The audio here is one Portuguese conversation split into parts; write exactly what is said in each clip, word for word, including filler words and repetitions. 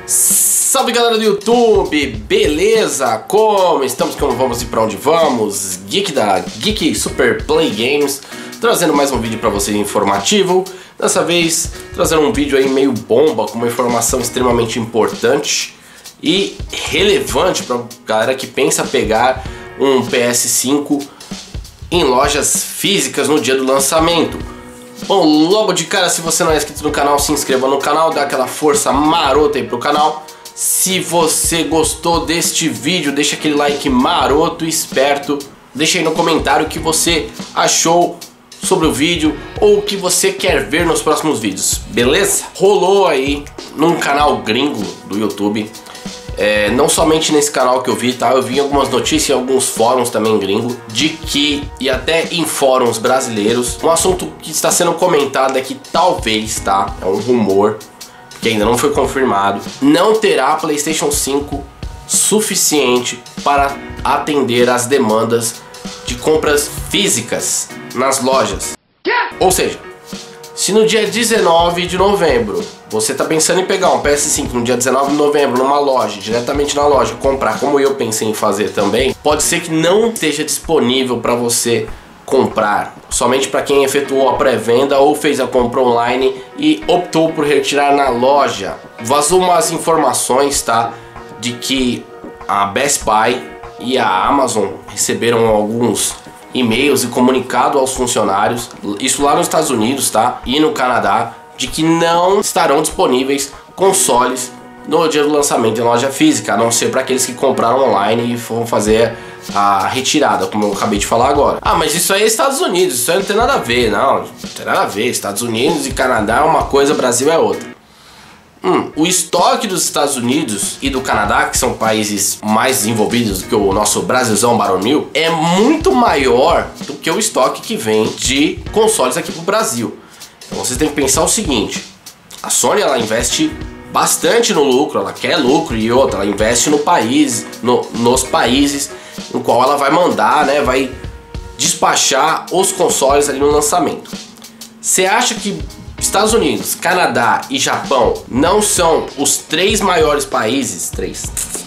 Salve galera do YouTube, beleza? Como estamos? Como vamos e pra onde vamos? Geek da Geek Super Play Games, trazendo mais um vídeo pra vocês informativo. Dessa vez trazendo um vídeo aí meio bomba, com uma informação extremamente importante e relevante pra galera que pensa pegar um P S cinco em lojas físicas no dia do lançamento. Bom, logo de cara, se você não é inscrito no canal, se inscreva no canal, dá aquela força marota aí pro canal. Se você gostou deste vídeo, deixa aquele like maroto, esperto. Deixa aí no comentário o que você achou sobre o vídeo ou o que você quer ver nos próximos vídeos, beleza? Rolou aí num canal gringo do YouTube, é, não somente nesse canal que eu vi, tá? Eu vi algumas notícias em alguns fóruns também gringo, de que, e até em fóruns brasileiros, um assunto que está sendo comentado é que talvez, tá? É um rumor, que ainda não foi confirmado, não terá PlayStation cinco suficiente para atender as demandas de compras físicas nas lojas. Ou seja, se no dia dezenove de novembro você está pensando em pegar um P S cinco no dia dezenove de novembro numa loja, diretamente na loja, comprar, como eu pensei em fazer também, pode ser que não esteja disponível para você comprar, somente para quem efetuou a pré-venda ou fez a compra online e optou por retirar na loja. Vazou umas informações, tá, de que a Best Buy e a Amazon receberam alguns e-mails e comunicado aos funcionários, isso lá nos Estados Unidos, tá, e no Canadá, de que não estarão disponíveis consoles no dia do lançamento em loja física, a não ser para aqueles que compraram online e vão fazer a retirada, como eu acabei de falar agora. Ah, mas isso aí é Estados Unidos, isso aí não tem nada a ver, não, não tem nada a ver. Estados Unidos e Canadá é uma coisa, Brasil é outra. Hum, o estoque dos Estados Unidos e do Canadá, que são países mais desenvolvidos do que o nosso Brasilzão baronil, é muito maior do que o estoque que vem de consoles aqui pro Brasil. Então vocês têm que pensar o seguinte: a Sony, ela investe bastante no lucro, ela quer lucro, e outra, ela investe no país, no, nos países no qual ela vai mandar, né, vai despachar os consoles ali no lançamento. Você acha que Estados Unidos, Canadá e Japão não são os três maiores países, três,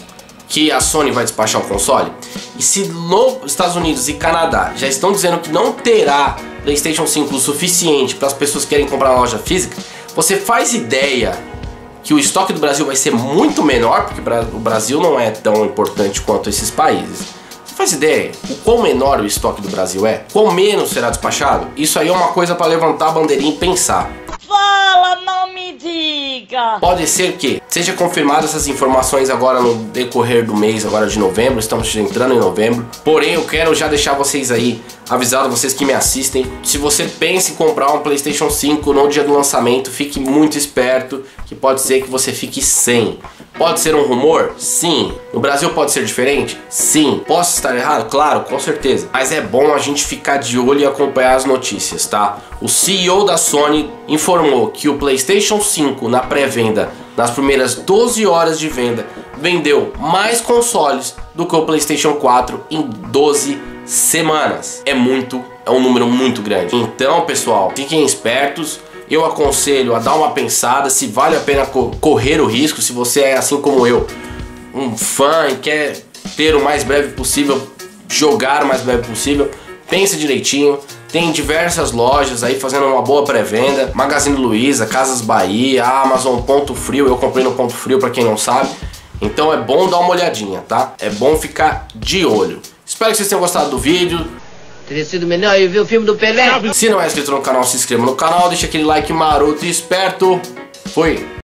que a Sony vai despachar o console? E se nos Estados Unidos e Canadá já estão dizendo que não terá PlayStation cinco o suficiente para as pessoas que querem comprar na loja física, você faz ideia que o estoque do Brasil vai ser muito menor, porque o Brasil não é tão importante quanto esses países. Você faz ideia o quão menor o estoque do Brasil é? Quão menos será despachado? Isso aí é uma coisa para levantar a bandeirinha e pensar. Fala, não me diga! Pode ser que seja confirmada essas informações agora no decorrer do mês, agora de novembro, estamos entrando em novembro. Porém, eu quero já deixar vocês aí, avisado, vocês que me assistem, se você pensa em comprar um PlayStation cinco no dia do lançamento, fique muito esperto, que pode ser que você fique sem. Pode ser um rumor? Sim. No Brasil pode ser diferente? Sim. Posso estar errado? Claro, com certeza. Mas é bom a gente ficar de olho e acompanhar as notícias, tá? O C E O da Sony informou que o PlayStation cinco na pré-venda, nas primeiras doze horas de venda, vendeu mais consoles do que o PlayStation quatro em doze semanas. É muito, é um número muito grande. Então, pessoal, fiquem espertos. Eu aconselho a dar uma pensada se vale a pena co correr o risco. Se você é, assim como eu, um fã e quer ter o mais breve possível, jogar o mais breve possível, pense direitinho. Tem diversas lojas aí fazendo uma boa pré-venda, Magazine Luiza, Casas Bahia, Amazon, Ponto Frio. Eu comprei no Ponto Frio, para quem não sabe. Então é bom dar uma olhadinha, tá? É bom ficar de olho. Espero que vocês tenham gostado do vídeo. Teria sido melhor eu ver o filme do Pelé. Se não é inscrito no canal, se inscreva no canal, deixa aquele like maroto e esperto. Fui!